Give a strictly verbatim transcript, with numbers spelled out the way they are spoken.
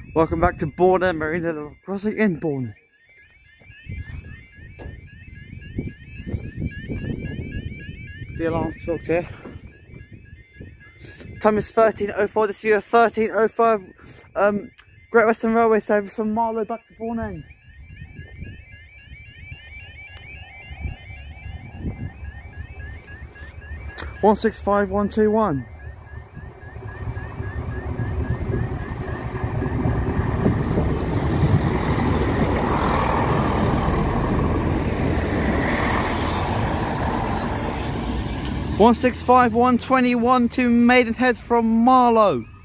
Welcome back to Bourne End Marina Level, crossing in Bourne. The alarm's booked here. Time is thirteen oh four. This year thirteen oh five. Um, Great Western Railway service from Marlow back to Bourne End. one six five one two one. one six five one two one to Maidenhead from Marlow.